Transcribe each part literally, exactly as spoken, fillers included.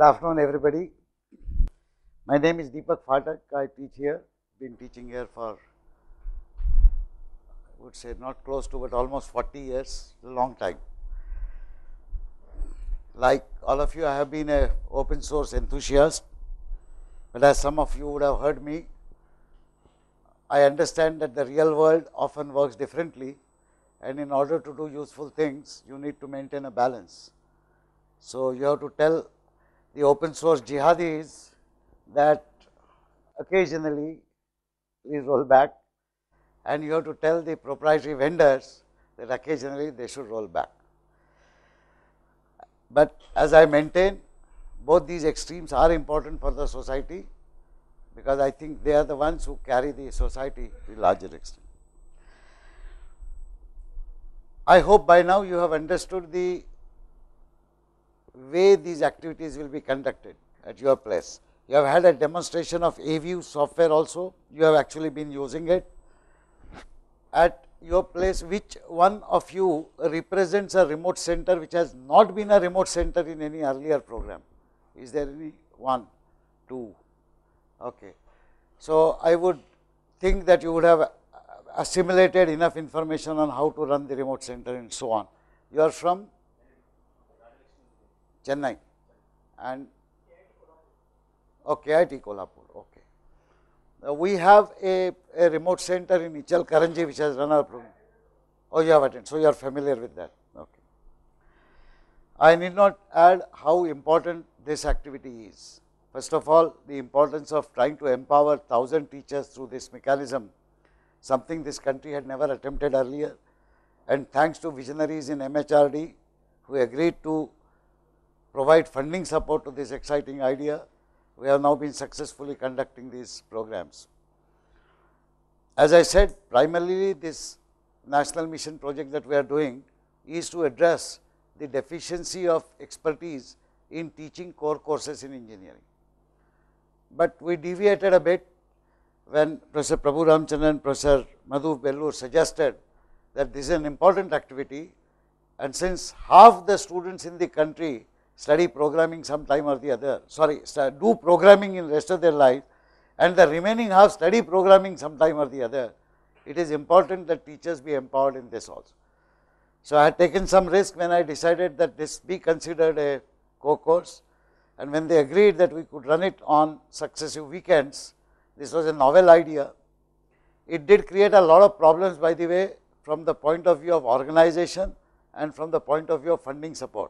afternoon, everybody. My name is Phatak. I teach here, been teaching here for, I would say not close to, but almost forty years, a long time. Like all of you, I have been a open source enthusiast, but as some of you would have heard me, I understand that the real world often works differently, and in order to do useful things, you need to maintain a balance. So you have to tell the open source jihadis that occasionally please roll back, and you have to tell the proprietary vendors that occasionally they should roll back. But as I maintain, both these extremes are important for the society, because I think they are the ones who carry the society to a larger extent. I hope by now you have understood the way these activities will be conducted at your place. You have had a demonstration of A V U software also, you have actually been using it. At your place, which one of you represents a remote center which has not been a remote center in any earlier program? Is there any one, two? Okay. So, I would think that you would have assimilated enough information on how to run the remote center and so on. You are from Chennai and okay, I I T Kolhapur. Okay. Now, we have a, a remote center in Ichal Karanji which has run our program. Oh, you have attended, so you are familiar with that. Okay. I need not add how important this activity is. First of all, the importance of trying to empower thousand teachers through this mechanism, something this country had never attempted earlier, and thanks to visionaries in M H R D who agreed to provide funding support to this exciting idea, we have now been successfully conducting these programs. As I said, primarily this national mission project that we are doing is to address the deficiency of expertise in teaching core courses in engineering. But we deviated a bit when Professor Prabhu Ramchandran and Professor Madhu Bellur suggested that this is an important activity, and since half the students in the country study programming some time or the other, sorry, do programming in the rest of their life, and the remaining half study programming some time or the other, it is important that teachers be empowered in this also. So, I had taken some risk when I decided that this be considered a co-course, and when they agreed that we could run it on successive weekends, this was a novel idea. It did create a lot of problems, by the way, from the point of view of organization and from the point of view of funding support.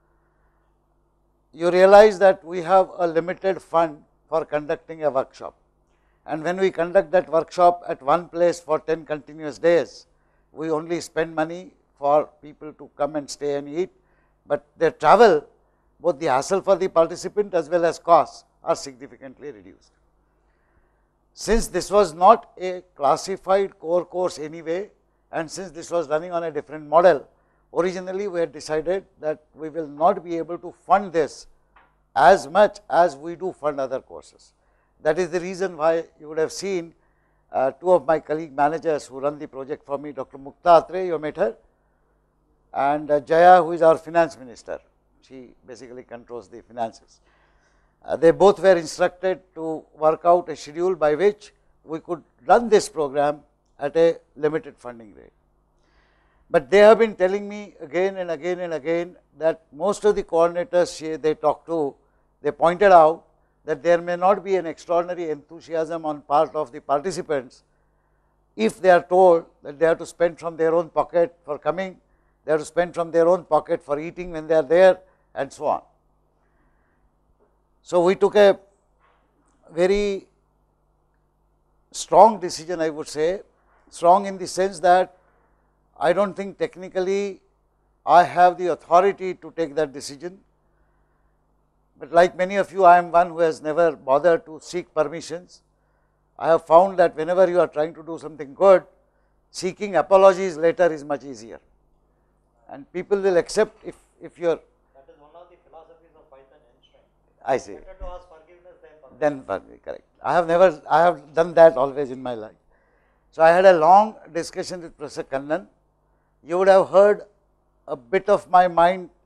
You realize that we have a limited fund for conducting a workshop, and when we conduct that workshop at one place for ten continuous days, we only spend money for people to come and stay and eat, but their travel, both the hassle for the participant as well as costs, are significantly reduced. Since this was not a classified core course anyway, and since this was running on a different model, originally we had decided that we will not be able to fund this as much as we do fund other courses. That is the reason why you would have seen uh, two of my colleague managers who run the project for me, Doctor Mukta Atre, you met her, and uh, Jaya, who is our finance minister. She basically controls the finances. Uh, they both were instructed to work out a schedule by which we could run this program at a limited funding rate. But they have been telling me again and again and again that most of the coordinators they talk to, they pointed out that there may not be an extraordinary enthusiasm on part of the participants if they are told that they have to spend from their own pocket for coming, they have to spend from their own pocket for eating when they are there, and so on. So, we took a very strong decision, I would say, strong in the sense that I do not think technically I have the authority to take that decision, but like many of you, I am one who has never bothered to seek permissions. I have found that whenever you are trying to do something good, seeking apologies later is much easier, and people will accept if, if you are. That is one of the philosophies of Python Einstein. I see. Better to ask forgiveness than forgiveness. Then forgive, correct. I have never, I have done that always in my life. So, I had a long discussion with Professor Kannan. You would have heard a bit of my mind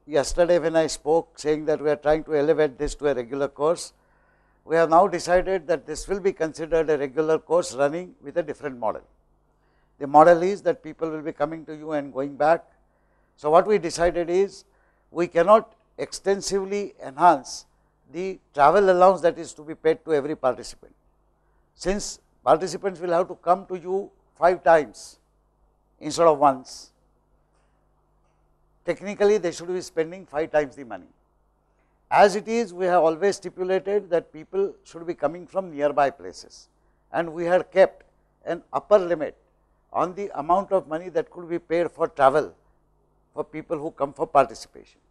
yesterday when I spoke saying that we are trying to elevate this to a regular course, we have now decided that this will be considered a regular course running with a different model. The model is that people will be coming to you and going back. So, what we decided is we cannot extensively enhance the travel allowance that is to be paid to every participant. Since participants will have to come to you five times instead of once, technically they should be spending five times the money. As it is, we have always stipulated that people should be coming from nearby places, and we had kept an upper limit on the amount of money that could be paid for travel for people who come for participation.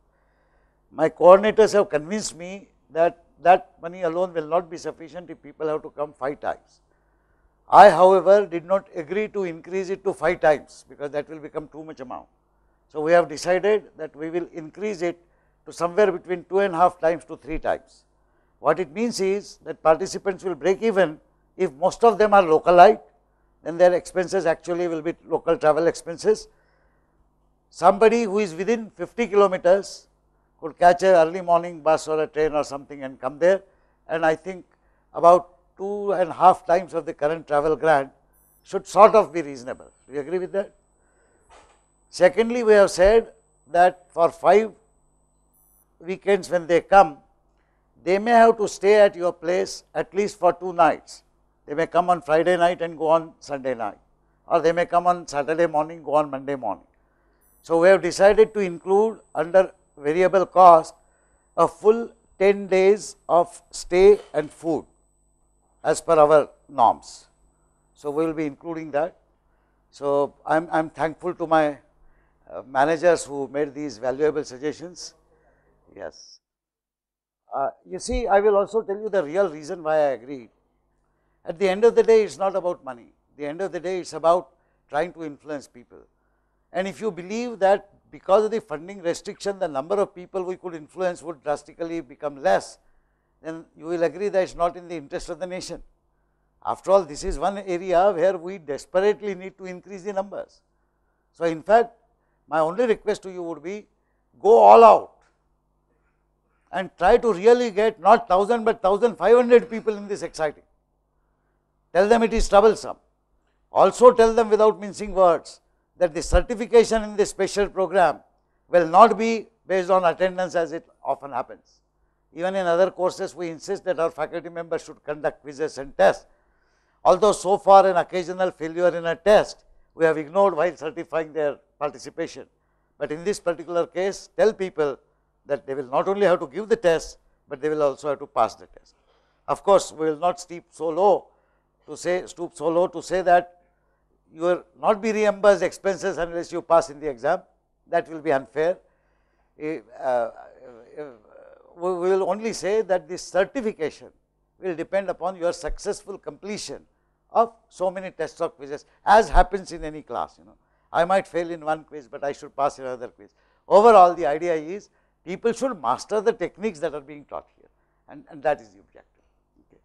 My coordinators have convinced me that that money alone will not be sufficient if people have to come five times. I, however, did not agree to increase it to five times, because that will become too much amount. So, we have decided that we will increase it to somewhere between two and a half times to three times. What it means is that participants will break even if most of them are localite, then their expenses actually will be local travel expenses. Somebody who is within fifty kilometers could catch a early morning bus or a train or something and come there, and I think about two and a half times of the current travel grant should sort of be reasonable. Do you agree with that? Secondly, we have said that for five weekends when they come, they may have to stay at your place at least for two nights. They may come on Friday night and go on Sunday night, or they may come on Saturday morning, go on Monday morning. So, we have decided to include under variable cost a full ten days of stay and food as per our norms. So, we will be including that. So, I am I am thankful to my uh, managers who made these valuable suggestions. Yes. Uh, you see, I will also tell you the real reason why I agreed. At the end of the day, it is not about money. At the end of the day, it is about trying to influence people. And if you believe that because of the funding restriction, the number of people we could influence would drastically become less, then you will agree that it is not in the interest of the nation. After all, this is one area where we desperately need to increase the numbers. So, in fact, my only request to you would be, go all out and try to really get not one thousand, but one thousand five hundred people in this exciting. Tell them it is troublesome. Also tell them without mincing words that the certification in this special program will not be based on attendance as it often happens. Even in other courses, we insist that our faculty members should conduct quizzes and tests. Although so far an occasional failure in a test, we have ignored while certifying their participation. But in this particular case, tell people that they will not only have to give the test, but they will also have to pass the test. Of course, we will not stoop so low to say, stoop so low to say that you will not be reimbursed expenses unless you pass in the exam. That will be unfair. Uh, we will only say that this certification will depend upon your successful completion of so many tests or quizzes, as happens in any class. You know, I might fail in one quiz, but I should pass in another quiz. Overall, the idea is people should master the techniques that are being taught here, and, and that is the objective. Okay.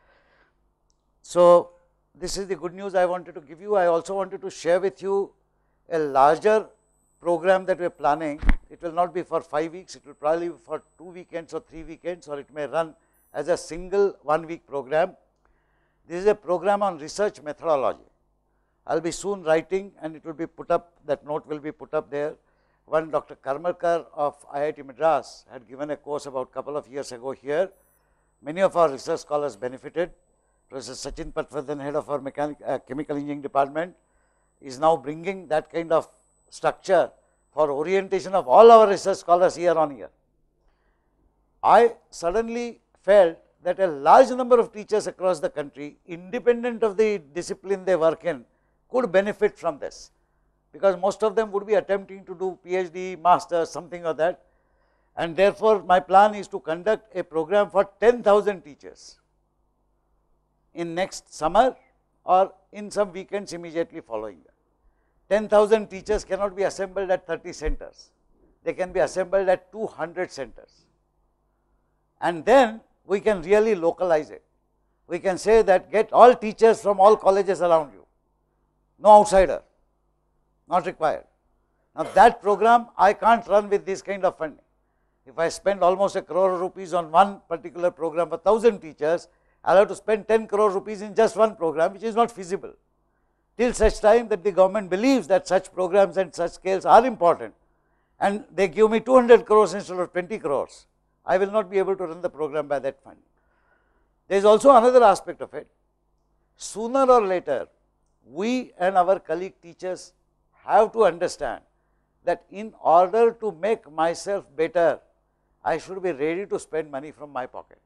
So, this is the good news I wanted to give you. I also wanted to share with you a larger program that we are planning. It will not be for five weeks, it will probably be for two weekends or three weekends, or it may run as a single one week program. This is a program on research methodology. I will be soon writing, and it will be put up, that note will be put up there. One Doctor Karmarkar of I I T Madras had given a course about couple of years ago here. Many of our research scholars benefited. Professor Sachin Patwardhan, head of our mechanic, uh, chemical engineering department, is now bringing that kind of structure for orientation of all our research scholars year on year. I suddenly felt that a large number of teachers across the country, independent of the discipline they work in, could benefit from this, because most of them would be attempting to do PhD, masters, something or that, and therefore, my plan is to conduct a program for ten thousand teachers in next summer or in some weekends immediately following that. ten thousand teachers cannot be assembled at thirty centers, they can be assembled at two hundred centers, and then we can really localize it. We can say that get all teachers from all colleges around you, no outsider, not required. Now, that program I can't run with this kind of funding. If I spend almost a crore rupees on one particular program for one thousand teachers, I will have to spend ten crore rupees in just one program, which is not feasible. Till such time that the government believes that such programs and such scales are important, and they give me two hundred crores instead of twenty crores, I will not be able to run the program by that funding. There is also another aspect of it. Sooner or later, we and our colleague teachers have to understand that in order to make myself better, I should be ready to spend money from my pocket.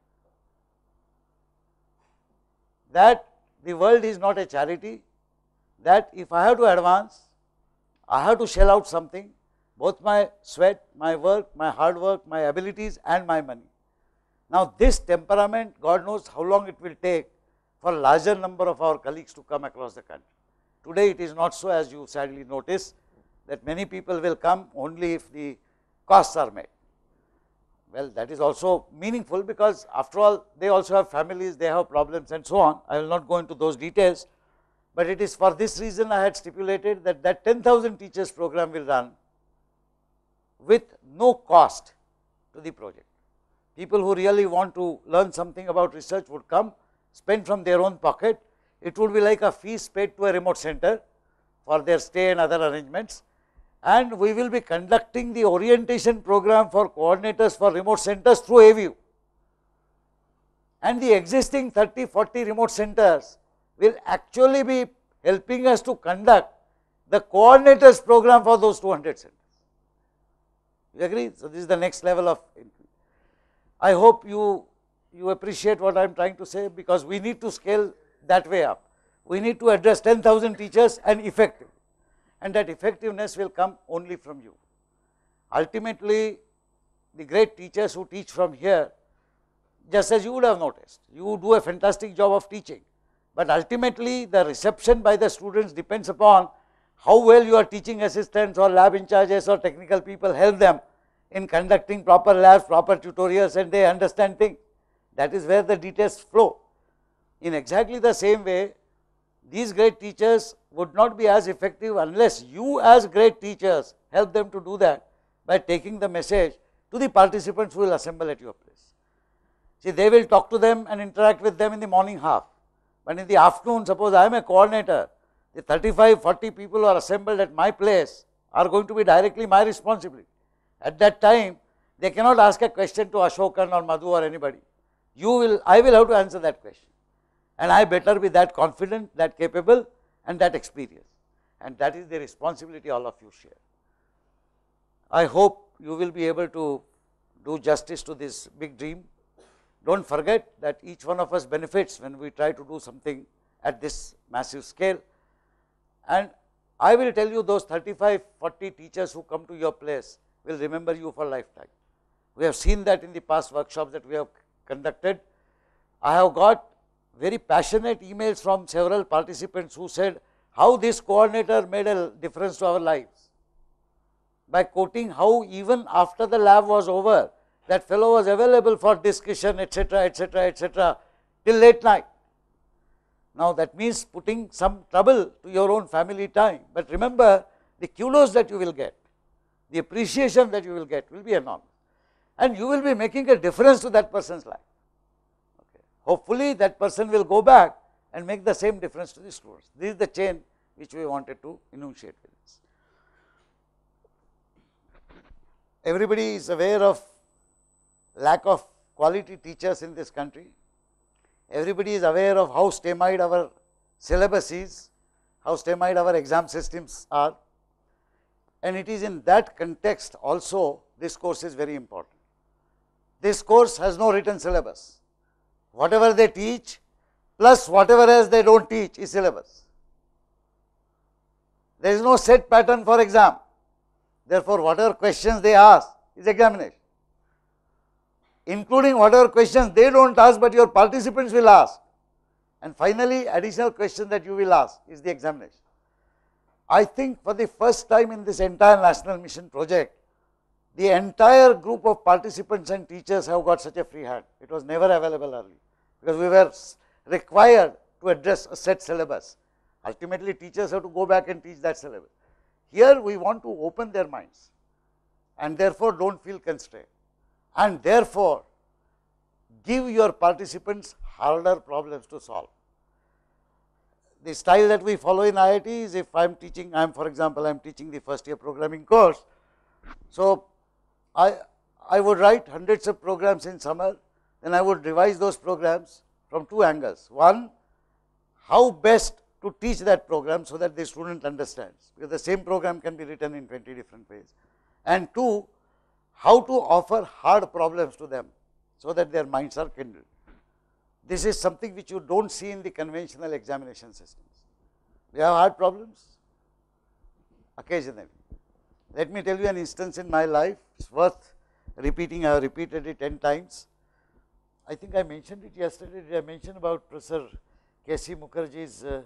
That the world is not a charity, that if I have to advance, I have to shell out something, both my sweat, my work, my hard work, my abilities and my money. Now, this temperament, God knows how long it will take for a larger number of our colleagues to come across the country. Today, it is not so, as you sadly notice, that many people will come only if the costs are met. Well, that is also meaningful, because after all they also have families, they have problems and so on. I will not go into those details, but it is for this reason I had stipulated that that ten thousand teachers program will run with no cost to the project. People who really want to learn something about research would come, spend from their own pocket. It would be like a fees paid to a remote center for their stay and other arrangements. And we will be conducting the orientation program for coordinators for remote centers through A V U. And the existing thirty, forty remote centers will actually be helping us to conduct the coordinators program for those two hundred centers. You agree? So, this is the next level of increase. I hope you, you appreciate what I am trying to say, because we need to scale that way up. We need to address ten thousand teachers and effective. And that effectiveness will come only from you. Ultimately, the great teachers who teach from here, just as you would have noticed, you do a fantastic job of teaching, but ultimately the reception by the students depends upon how well your teaching assistants or lab in charges or technical people help them in conducting proper labs, proper tutorials, and they understand things. That is where the details flow. In exactly the same way, these great teachers would not be as effective unless you as great teachers help them to do that by taking the message to the participants who will assemble at your place. See, they will talk to them and interact with them in the morning half, but in the afternoon, suppose I am a coordinator, the thirty-five, forty people who are assembled at my place are going to be directly my responsibility. At that time, they cannot ask a question to Ashokan or Madhu or anybody. You will, I will have to answer that question. And I better be that confident, that capable and that experienced, and that is the responsibility all of you share. I hope you will be able to do justice to this big dream. Do not forget that each one of us benefits when we try to do something at this massive scale, and I will tell you, those thirty-five, forty teachers who come to your place will remember you for lifetime. We have seen that in the past workshops that we have conducted. I have got very passionate emails from several participants who said how this coordinator made a difference to our lives, by quoting how even after the lab was over, that fellow was available for discussion, etc, etc, etc till late night. Now, that means putting some trouble to your own family time, but remember, the kudos that you will get, the appreciation that you will get will be enormous, and you will be making a difference to that person's life. Hopefully, that person will go back and make the same difference to the students. This is the chain which we wanted to enunciate with this. Everybody is aware of lack of quality teachers in this country. Everybody is aware of how stymied our syllabus is, how stymied our exam systems are, and it is in that context also this course is very important. This course has no written syllabus. Whatever they teach plus whatever else they do not teach is syllabus. There is no set pattern for exam. Therefore, whatever questions they ask is examination, including whatever questions they do not ask, but your participants will ask. And finally, additional question that you will ask is the examination. I think for the first time in this entire national mission project, the entire group of participants and teachers have got such a free hand. It was never available earlier, because we were required to address a set syllabus. Ultimately, teachers have to go back and teach that syllabus. Here we want to open their minds and therefore do not feel constrained, and therefore give your participants harder problems to solve. The style that we follow in I I T is, if I am teaching, I am for example, I am teaching the first year programming course. So, I, I would write hundreds of programs in summer, then I would revise those programs from two angles. One, how best to teach that program so that the student understands, because the same program can be written in twenty different ways. And two, how to offer hard problems to them so that their minds are kindled. This is something which you do not see in the conventional examination systems. We have hard problems occasionally. Let me tell you an instance in my life, it is worth repeating. I have repeated it ten times. I think I mentioned it yesterday. Did I mention about Professor K C Mukherjee's uh,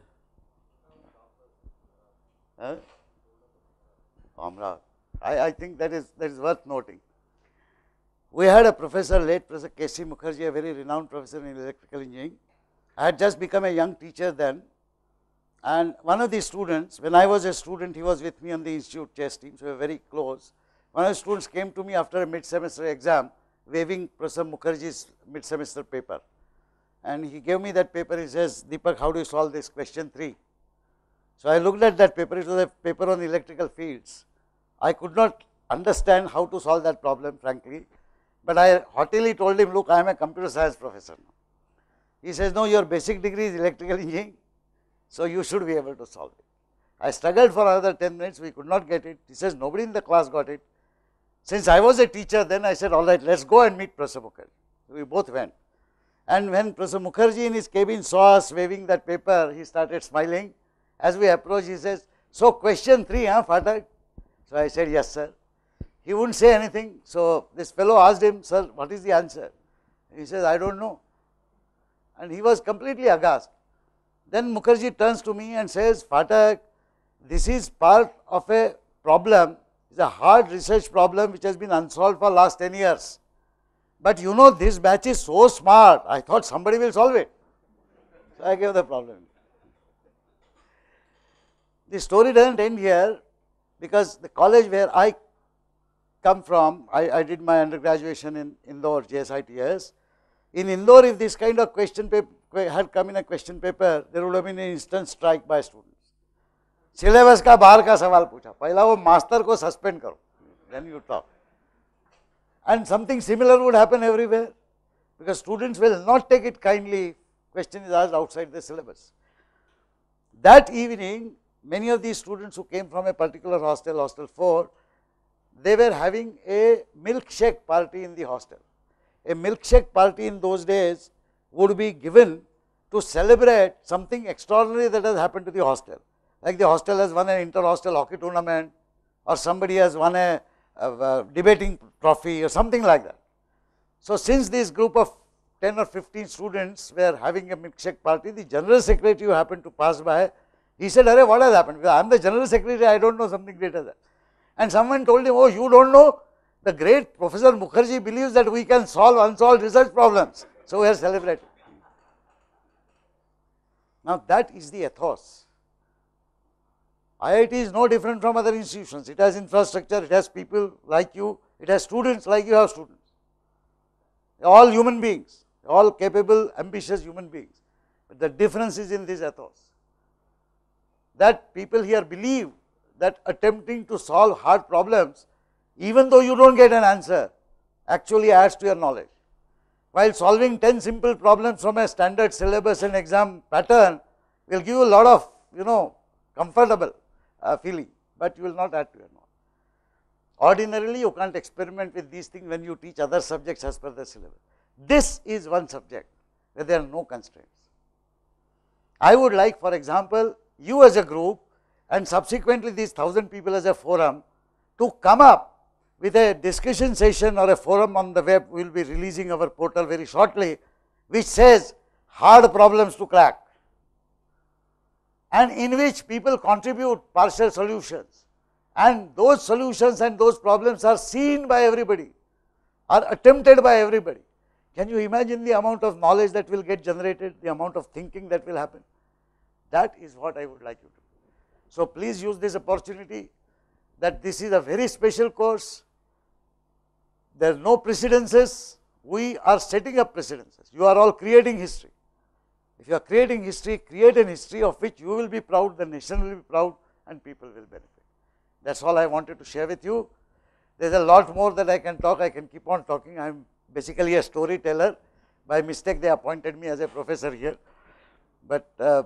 uh, Amra? I, I think that is, that is worth noting. We had a professor, late Professor K C Mukherjee, a very renowned professor in electrical engineering. I had just become a young teacher then, and one of the students, when I was a student, he was with me on the institute chess team, so we were very close. One of the students came to me after a mid-semester exam, waving Professor Mukherjee's mid-semester paper, and he gave me that paper. He says, Deepak, how do you solve this question three? So, I looked at that paper. It was a paper on electrical fields. I could not understand how to solve that problem, frankly. But I haughtily told him, look, I am a computer science professor now. He says, no, your basic degree is electrical engineering, so you should be able to solve it. I struggled for another ten minutes, we could not get it. He says, nobody in the class got it. Since I was a teacher, then I said, all right, let us go and meet Professor Mukherjee. We both went. And when Professor Mukherjee in his cabin saw us waving that paper, he started smiling. As we approached, he says, so question three, huh, Phatak? So I said, yes, sir. He would not say anything. So this fellow asked him, sir, what is the answer? He says, I do not know. And he was completely aghast. Then Mukherjee turns to me and says, Phatak, this is part of a problem, it is a hard research problem which has been unsolved for last ten years. But you know, this batch is so smart, I thought somebody will solve it. So I gave the problem. The story does not end here, because the college where I come from, I, I did my undergraduation in Indore, J S I T S. In Indore, if this kind of question paper had come in a question paper, there would have been an instant strike by students. Syllabus ka bahar ka sawal pucha, pehla wo master ko suspend karo, then you talk. And something similar would happen everywhere, because students will not take it kindly, question is asked outside the syllabus. That evening, many of these students who came from a particular hostel, hostel four, they were having a milkshake party in the hostel. A milkshake party in those days would be given to celebrate something extraordinary that has happened to the hostel. Like the hostel has won an inter-hostel hockey tournament, or somebody has won a, a, a debating trophy or something like that. So, since this group of ten or fifteen students were having a milkshake party, the general secretary who happened to pass by, he said, Arey, what has happened? Because I am the general secretary, I do not know something greater than that. And someone told him, oh, you do not know? The great Professor Mukherjee believes that we can solve unsolved research problems. So, we are celebrating. Now, that is the ethos. I I T is no different from other institutions. It has infrastructure, it has people like you, it has students like you have students. They are all human beings, all capable, ambitious human beings. But the difference is in this ethos, that people here believe that attempting to solve hard problems, even though you do not get an answer, actually adds to your knowledge. While solving ten simple problems from a standard syllabus and exam pattern will give you a lot of, you know, comfortable uh, feeling, but you will not add to your knowledge. Ordinarily, you can't experiment with these things when you teach other subjects as per the syllabus. This is one subject where there are no constraints. I would like, for example, you as a group and subsequently these thousand people as a forum to come up with a discussion session or a forum on the web. We will be releasing our portal very shortly, which says hard problems to crack, and in which people contribute partial solutions, and those solutions and those problems are seen by everybody, are attempted by everybody. Can you imagine the amount of knowledge that will get generated, the amount of thinking that will happen? That is what I would like you to do. So, please use this opportunity. that this is a very special course. There are no precedences. We are setting up precedences. You are all creating history. If you are creating history, create an history of which you will be proud, the nation will be proud, and people will benefit. That is all I wanted to share with you. There is a lot more that I can talk. I can keep on talking. I am basically a storyteller. By mistake, they appointed me as a professor here. But uh,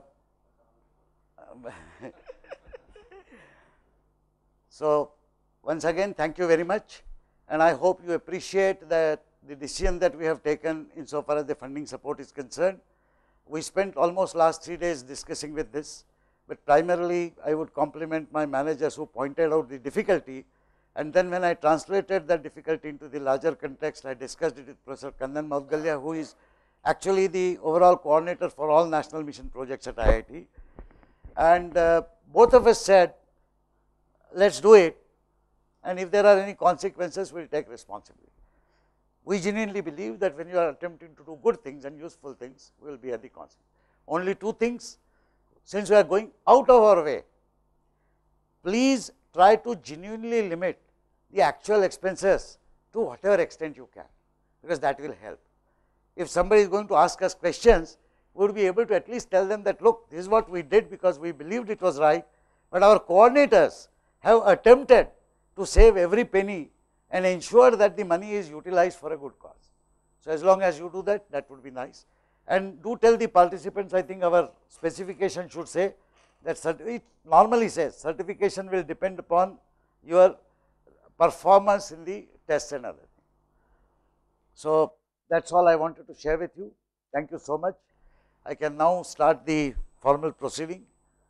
so, once again, thank you very much, and I hope you appreciate that the decision that we have taken insofar as the funding support is concerned. We spent almost last three days discussing with this, but primarily I would compliment my managers who pointed out the difficulty, and then when I translated that difficulty into the larger context, I discussed it with Professor Kannan Maudgalya, who is actually the overall coordinator for all national mission projects at I I T, and uh, both of us said, let us do it, and if there are any consequences, we will take responsibility. We genuinely believe that when you are attempting to do good things and useful things, we will be at the consequence. Only two things, since we are going out of our way, please try to genuinely limit the actual expenses to whatever extent you can, because that will help. If somebody is going to ask us questions, we would be able to at least tell them that, look, this is what we did because we believed it was right, but our coordinators have attempted to save every penny and ensure that the money is utilized for a good cause. So, as long as you do that, that would be nice. And do tell the participants, I think our specification should say that it normally says certification will depend upon your performance in the tests and other things. So, that is all I wanted to share with you. Thank you so much. I can now start the formal proceeding.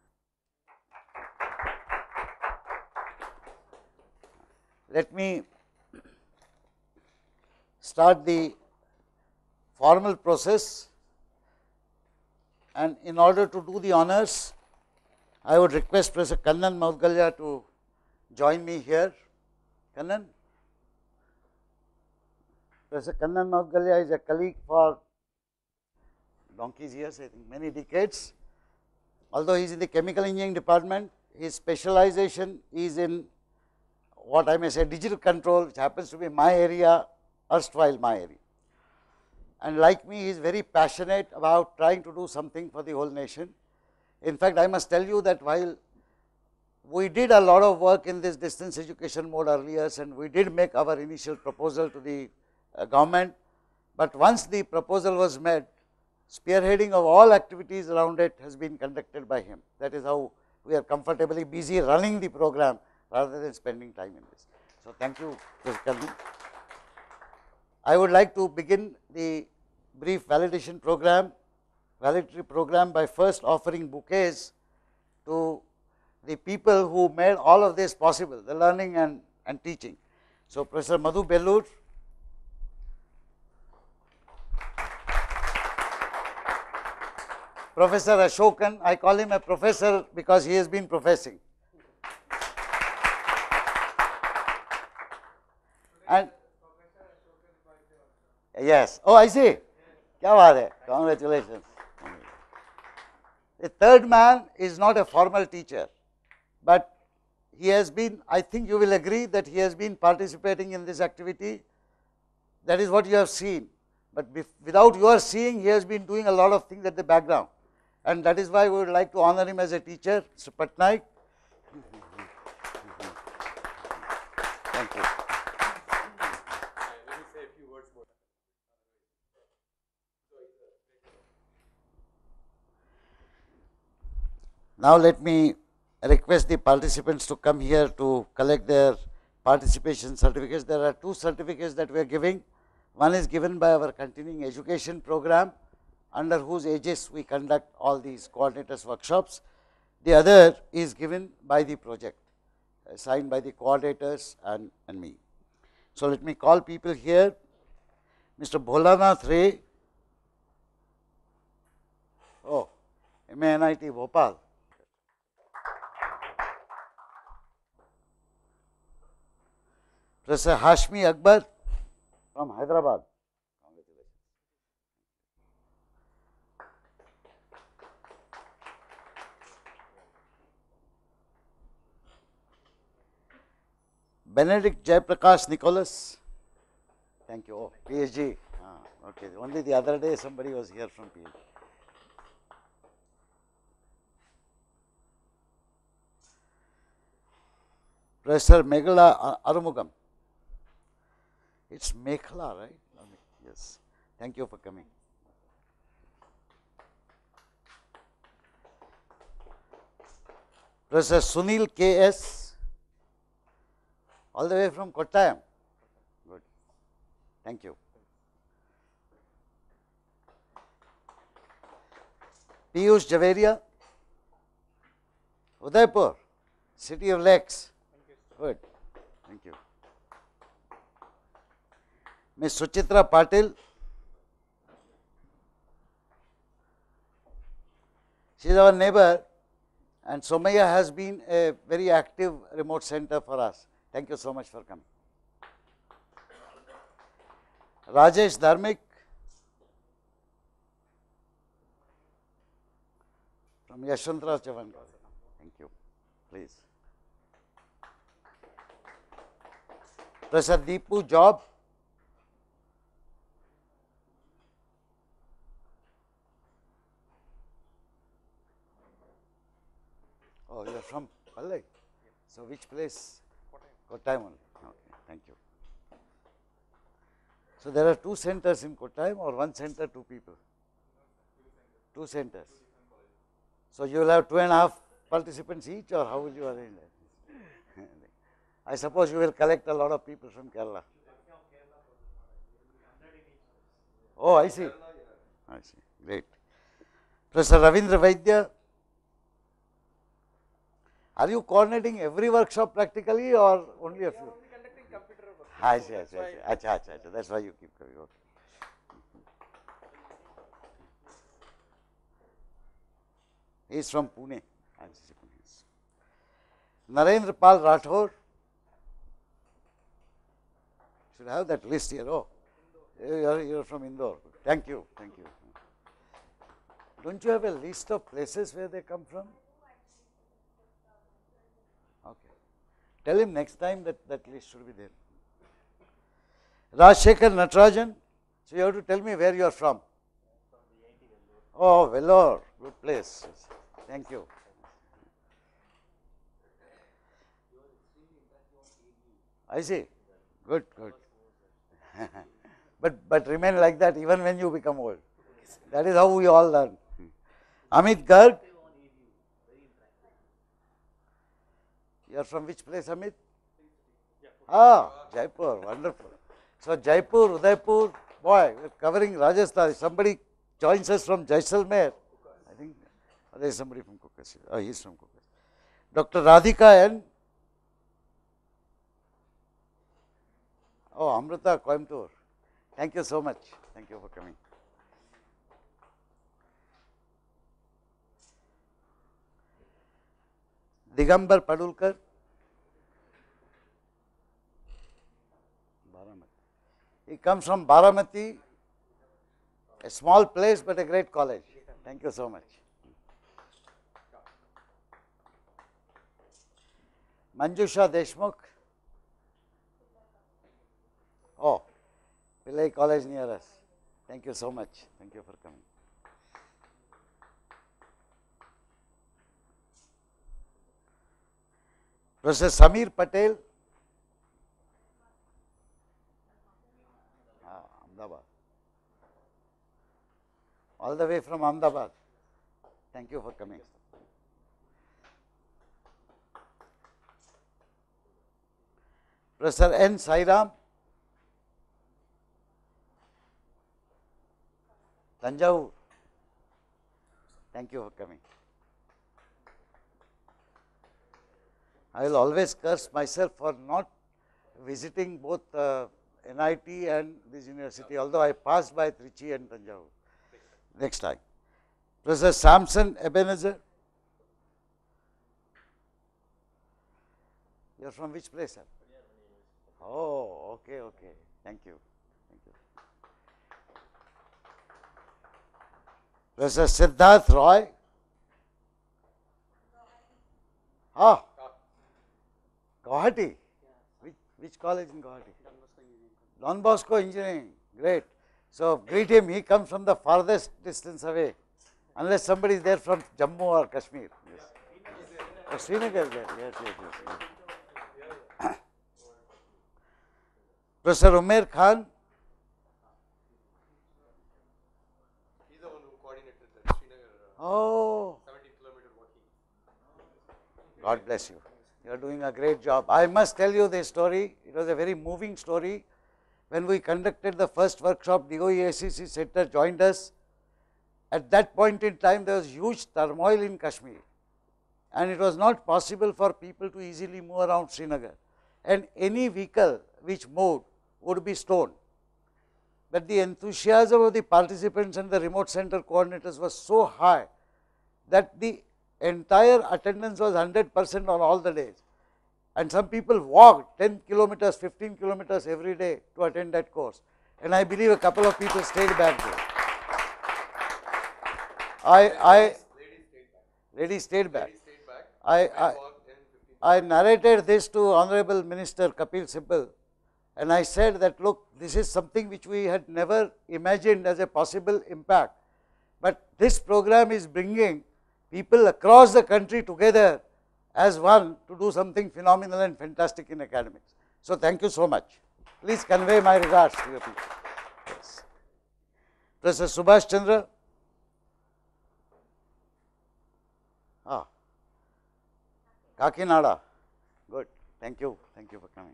Let me start the formal process, and in order to do the honors, I would request Professor Kannan Maudgalya to join me here. Kannan? Professor Kannan Maudgalya is a colleague for donkey's years, I think many decades. Although he is in the chemical engineering department, his specialization is in what I may say digital control, which happens to be my area, erstwhile my area. And like me, he is very passionate about trying to do something for the whole nation. In fact, I must tell you that while we did a lot of work in this distance education mode earlier, and we did make our initial proposal to the uh, government, but once the proposal was made, spearheading of all activities around it has been conducted by him. That is how we are comfortably busy running the program rather than spending time in this. So, thank you, Professor Kannan. I would like to begin the brief validation program, valedictory program by first offering bouquets to the people who made all of this possible, the learning and, and teaching. So, Professor Madhu Bellur, Professor Ashokan, I call him a professor because he has been professing. And yes, oh I see, kya baat hai, congratulations. The third man is not a formal teacher, but he has been, I think you will agree that he has been participating in this activity. That is what you have seen, but without your seeing, he has been doing a lot of things at the background, and that is why we would like to honor him as a teacher, Mister Patnaik. Thank you. Now, let me request the participants to come here to collect their participation certificates. There are two certificates that we are giving. One is given by our continuing education program, under whose aegis we conduct all these coordinators workshops. The other is given by the project, signed by the coordinators and, and me. So, let me call people here. Mister Bholanath Ray, oh, M A N I T Bhopal. Professor Hashmi Akbar from Hyderabad. Congratulations. Benedict Jayaprakash Nicholas. Thank you. Oh, PhD. Ah, okay. Only the other day somebody was here from PhD. Professor Meghala Arumugam. It's Mekhla, right? Yes. Thank you for coming. Professor Sunil K S, all the way from Kottayam. Good. Thank you. Piyush Javeria, Udaipur, City of Lakes. Good. Thank you. Miss Suchitra Patil. She is our neighbor, and Somaya has been a very active remote center for us. Thank you so much for coming. Rajesh Dharmik from Yashwantrao Chavan. Thank you. Please. Professor Deepu Job. Oh, you are from Pallai? So, which place? Kottayam only. Okay, thank you. So, there are two centers in Kottayam or one center, two people? Two centers. So, you will have two and a half participants each, or how will you arrange that? I suppose you will collect a lot of people from Kerala. Oh, I see. I see. Great. Professor Ravindra Vaidya. Are you coordinating every workshop practically or only a few? Only conducting computer workshops. I see, I see, I see. Acha, acha, acha. That's why you keep coming. Okay. He is from Pune. Narendra Pal Rathore. Should have that list here. Oh, you are, you are from Indore. Thank you, thank you. Don't you have a list of places where they come from? Okay. Tell him next time that that list should be there. Rajshekhar Natarajan. So you have to tell me where you are from. Oh, Vellore. Good place. Thank you. I see. Good, good. but but remain like that even when you become old. That is how we all learn. Amit Garg. You are from which place, Amit? Ah, Jaipur, wonderful. So, Jaipur, Udaipur, boy, we are covering Rajasthan. Somebody joins us from Jaisalmer. I think oh, there is somebody from Kukas. Oh, he is from Kukas. Doctor Radhika and oh, Amrita, Coimbatore. Thank you so much. Thank you for coming. Digambar Padulkar. He comes from Baramati, a small place but a great college. Thank you so much. Manjusha Deshmukh. Oh, Pillai College near us. Thank you so much. Thank you for coming. Professor Samir Patel. Ah, Ahmedabad. All the way from Ahmedabad. Thank you for coming. Professor N. Sairam. Tanjavur. Thank you for coming. I will always curse myself for not visiting both uh, N I T and this university, although I passed by Trichy and Tanjavur. Next time. Professor Samson Ebenezer. You are from which place, sir? Oh, okay, okay. Thank you. Thank you. Professor Siddharth Roy. Ah, Guwahati. Which, Which college in Guwahati? Don Bosco Engineering. Great. So greet him. He comes from the farthest distance away, unless somebody is there from Jammu or Kashmir. Yes. Oh, Srinagar there. Yes, yes, yes. yes. Professor Umair Khan. He's the one who coordinated that Srinagar uh, Oh. seventeen kilometer walking. God bless you. You are doing a great job. I must tell you this story. It was a very moving story. When we conducted the first workshop, D O E A C C Center joined us. At that point in time, there was huge turmoil in Kashmir, and it was not possible for people to easily move around Srinagar. And any vehicle which moved would be stoned. But the enthusiasm of the participants and the remote center coordinators was so high that the entire attendance was one hundred percent on all the days. And some people walked ten kilometers, fifteen kilometers every day to attend that course. And I believe a couple of people stayed back there. I, I, ladies stayed back. Ladies stayed back. I, Men I, walked ten, fifteen. I narrated this to Honorable Minister Kapil Sibal, and I said that, look, this is something which we had never imagined as a possible impact. But this program is bringing people across the country together as one to do something phenomenal and fantastic in academics. So thank you so much. Please convey my regards to your people. Yes. Professor Subhash Chandra. Ah. Kakinada. Good. Thank you. Thank you for coming.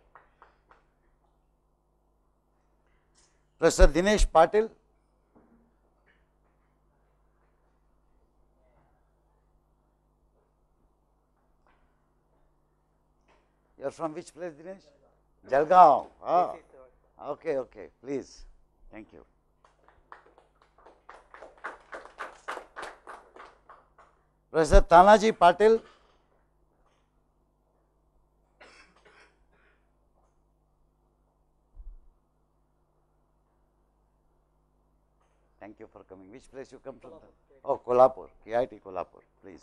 Professor Dinesh Patil. You are from which place, Dinesh? Jalgaon. Ah. Okay, okay. Please. Thank you. Professor Tanaji Patil. Thank you for coming. Which place you come from? Oh, Kolhapur. I I T Kolhapur. Please.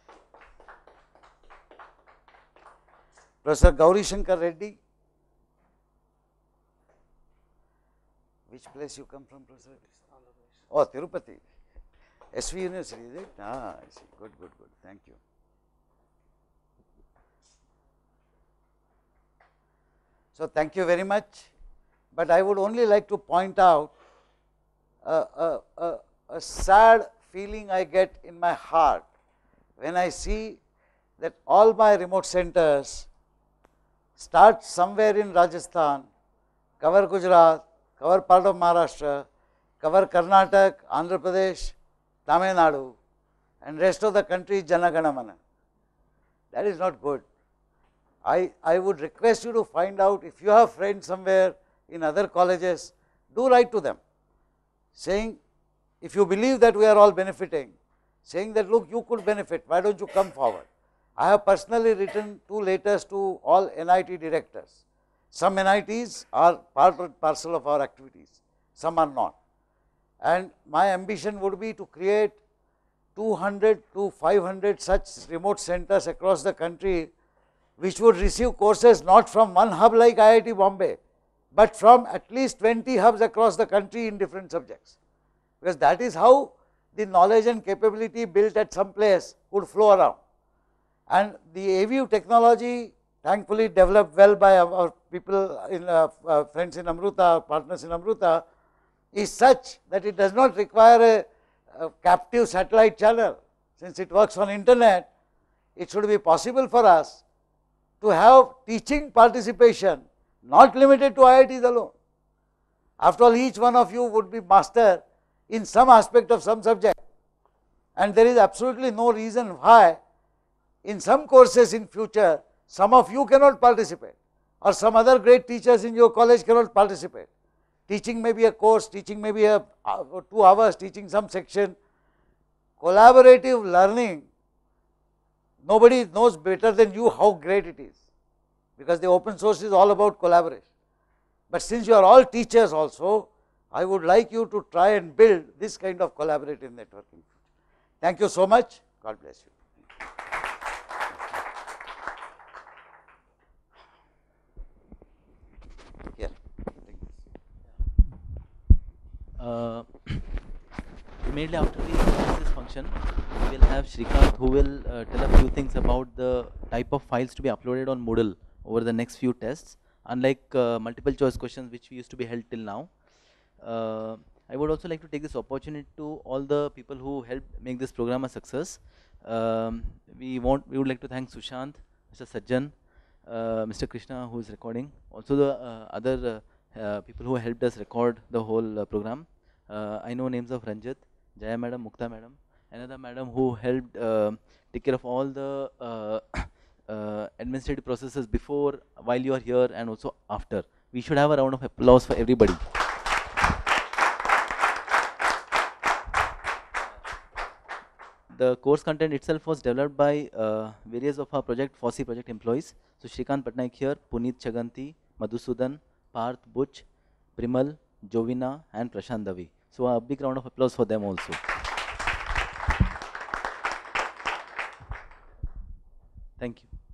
Professor Gauri Shankar Reddy. Which place you come from, Professor? Oh, Tirupati. S V University, is it? Ah, I see. Good, good, good. Thank you. So, thank you very much. But I would only like to point out a, a, a, a sad feeling I get in my heart when I see that all my remote centers start somewhere in Rajasthan, cover Gujarat, cover part of Maharashtra, cover Karnataka, Andhra Pradesh, Tamil Nadu, and rest of the country is Jana Gana Mana. That is not good. I, I would request you to find out if you have friends somewhere in other colleges, do write to them, saying, if you believe that we are all benefiting, saying that, look, you could benefit, why don't you come forward? I have personally written two letters to all N I T directors. Some N I Ts are part and parcel of our activities, some are not. And my ambition would be to create two hundred to five hundred such remote centers across the country, which would receive courses not from one hub like I I T Bombay, but from at least twenty hubs across the country in different subjects. Because that is how the knowledge and capability built at some place would flow around. And the A V U technology, thankfully developed well by our people in uh, uh, friends in Amruta, partners in Amruta, is such that it does not require a, a captive satellite channel. Since it works on internet, it should be possible for us to have teaching participation not limited to I I Ts alone. After all, each one of you would be master in some aspect of some subject, and there is absolutely no reason why in some courses in future some of you cannot participate, or some other great teachers in your college cannot participate. Teaching may be a course, teaching may be a uh, two hours, teaching some section. Collaborative learning, nobody knows better than you how great it is, because the open source is all about collaboration. But since you are all teachers also, I would like you to try and build this kind of collaborative networking. Thank you so much. God bless you. immediately after we finish this function, we will have Shrikant who will uh, tell a few things about the type of files to be uploaded on Moodle over the next few tests, unlike uh, multiple choice questions which we used to be held till now. Uh, I would also like to take this opportunity to all the people who helped make this program a success. Um, we want, we would like to thank Sushant, Mister Sajjan, uh, Mister Krishna who is recording, also the uh, other uh, uh, people who helped us record the whole uh, program. Uh, I know names of Ranjit, Jaya madam, Mukta madam, another madam who helped uh, take care of all the uh, uh, administrative processes before, while you are here, and also after. We should have a round of applause for everybody. The course content itself was developed by uh, various of our project, FOSSEE project employees. So Shrikant Patnaik here, Puneet Chaganti, Madhusudan, Parth Butch, Primal, Jovina, and Prashant Davi. So a big round of applause for them also. Thank you.